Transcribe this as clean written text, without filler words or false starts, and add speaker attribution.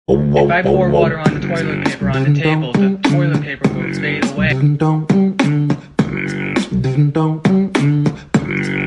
Speaker 1: If I pour water on the toilet paper on the table, the toilet paper will fade away.